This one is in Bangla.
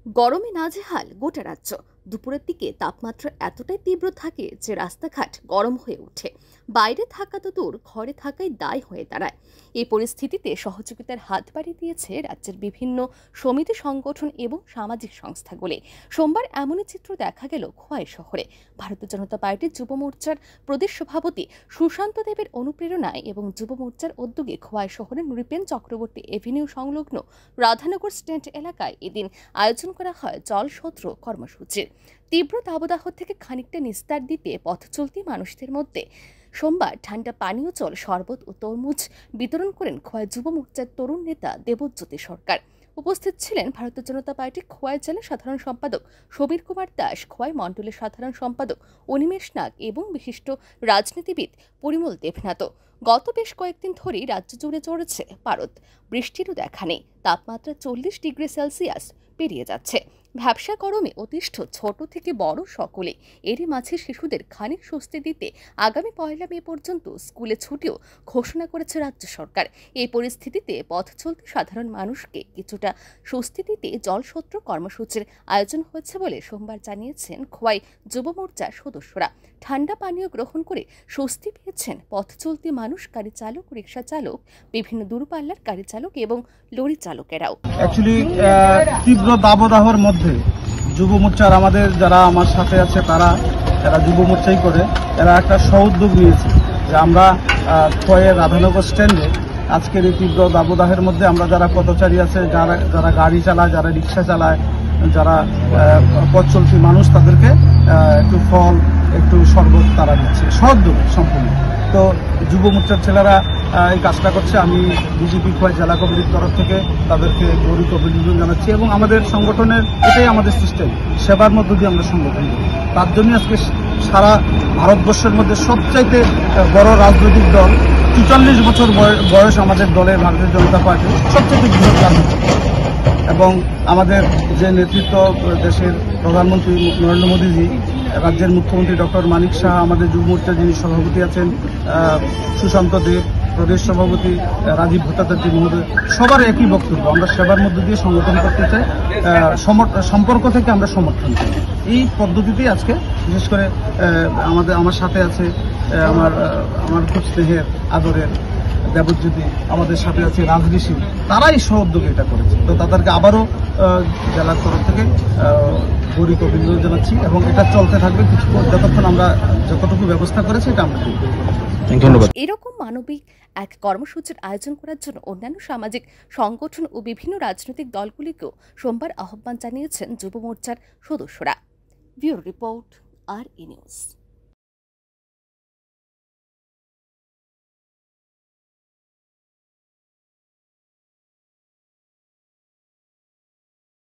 গরমে নাজেহাল গোটা রাজ্য। দুপুরের দিকে তাপমাত্রা এতটাই তীব্র থাকে যে রাস্তাঘাট গরম হয়ে ওঠে। বাইরে থাকা তো দূর, ঘরে থাকাই দায় হয়ে দাঁড়ায়। এই পরিস্থিতিতে সহযোগিতার হাত বাড়িয়ে দিয়েছে রাজ্যের বিভিন্ন সমিতি, সংগঠন এবং সামাজিক সংস্থাগুলি। সোমবার এমনই চিত্র দেখা গেল খোয়াই শহরে। ভারতীয় জনতা পার্টির যুব মোর্চার প্রদেশ সভাপতি সুশান্ত দেবের অনুপ্রেরণায় এবং যুব মোর্চার উদ্যোগে খোয়াই শহরের নৃপেন চক্রবর্তী এভিনিউ সংলগ্ন রাধানগর স্ট্যান্ড এলাকায় এদিন আয়োজন করা হয় জলসত্র কর্মসূচির। তীব্র দাবদাহ থেকে খানিকটা নিস্তার দিতে পথ চলতি মানুষদের মধ্যে সোমবার ঠান্ডা পানীয় জল, শরবত ও তরমুজ বিতরণ করেন খোয়াই যুব মোর্চার তরুণ নেতা দেবজ্যোতি সরকার। উপস্থিত ছিলেন ভারতীয় জনতা পার্টির খোয়াই জেলা সাধারণ সম্পাদক সমীর কুমার দাস, খোয়াই মণ্ডলের সাধারণ সম্পাদক অনিমেষ নাগ এবং বিশিষ্ট রাজনীতিবিদ পরিমল দেবনাথ। গত বেশ কয়েকদিন ধরেই রাজ্য জুড়ে চড়েছে পারদ। বৃষ্টিরও দেখা নেই। তাপমাত্রা 40 ডিগ্রি সেলসিয়াস পেরিয়ে যাচ্ছে। ভ্যাবসা গরমে অতিষ্ঠ ছোট থেকে বড় সকলে। এরই মাঝে শিশুদের খানিক স্বস্তি দিতে আগামী 1 মে পর্যন্ত স্কুলে ছুটিও ঘোষণা করেছে রাজ্য সরকার। এই পরিস্থিতিতে পথ চলতি সাধারণ মানুষকে কিছুটা স্বস্তি দিতে জলসত্র কর্মসূচির আয়োজন হয়েছে বলে সোমবার জানিয়েছেন খোয়াই যুব মোর্চার সদস্যরা। ঠান্ডা পানীয় গ্রহণ করে স্বস্তি পেয়েছেন পথ চলতি মানুষ, গাড়ি চালক, রিক্সা চালক, বিভিন্ন দূরপাল্লার গাড়ি চালক এবং লরি চালকেরাও। অ্যাকচুয়ালি তীব্র দাবদাহের মধ্যে যুব মোর্চার আমাদের যারা আমার সাথে আছে এরা যুব মোর্চাই করে, এরা একটা সউদ্যোগ নিয়েছে যে আমরা খোয়াইয়ের রাধানগর স্ট্যান্ডে আজকের এই তীব্র দাবদাহের মধ্যে আমরা যারা পথচারী আছে, যারা গাড়ি চালায়, যারা রিক্সা চালায়, যারা পথ চলতি মানুষ, তাদেরকে একটু ফল, একটু শরবত তারা দিচ্ছে সউদ্যোগ সম্পূর্ণ। তো যুব মোর্চার ছেলেরা এই কাজটা করছে। আমি বিজেপি খোয়াই জেলা কমিটির তরফ থেকে তাদেরকে গৌরব অভিনন্দন জানাচ্ছি এবং আমাদের সংগঠনের এটাই আমাদের সিস্টেম, সেবার মধ্য দিয়ে আমরা সংগঠন করি। তার জন্য আজকে সারা ভারতবর্ষের মধ্যে সবচাইতে বড় রাজনৈতিক দল, ৪৪ বছর বয়স আমাদের দলের ভারতীয় জনতা পার্টি সবচেয়ে বৃহৎ রাজনৈতিক দল, এবং আমাদের যে নেতৃত্ব দেশের প্রধানমন্ত্রী নরেন্দ্র মোদীজি, রাজ্যের মুখ্যমন্ত্রী ডক্টর মানিক সাহা, আমাদের যুব মোর্চার যিনি সভাপতি আছেন সুশান্ত দেব, প্রদেশ সভাপতি রাজীব ভট্টাচার্য মহোদয়, সবার একই বক্তব্য, আমরা সেবার মধ্য দিয়ে সংগঠন করতে চাই, সম্পর্ক থেকে আমরা সমর্থন চাই। এই পদ্ধতিতেই আজকে বিশেষ করে আমার সাথে আছে আমার খুব স্নেহের আদরের দেবজ্যোতি, আমাদের সাথে আছে রাজঋষি, তারাই সহযোগে এটা করেছে। তো তাদেরকে আবারও জেলার তরফ থেকে গৌরব অভিনন্দন জানাচ্ছি এবং এটা চলতে থাকবে কিছু, যতক্ষণ আমরা যতটুকু ব্যবস্থা করেছি এটা আমরা ধন্যবাদ। এরকম মানবিক এক কর্মসূচির আয়োজন করার জন্য অন্যান্য সামাজিক সংগঠন ও বিভিন্ন রাজনৈতিক দলগুলিকেও সোমবার আহ্বান জানিয়েছেন যুব মোর্চার সদস্যরা। Bureau report, RE news.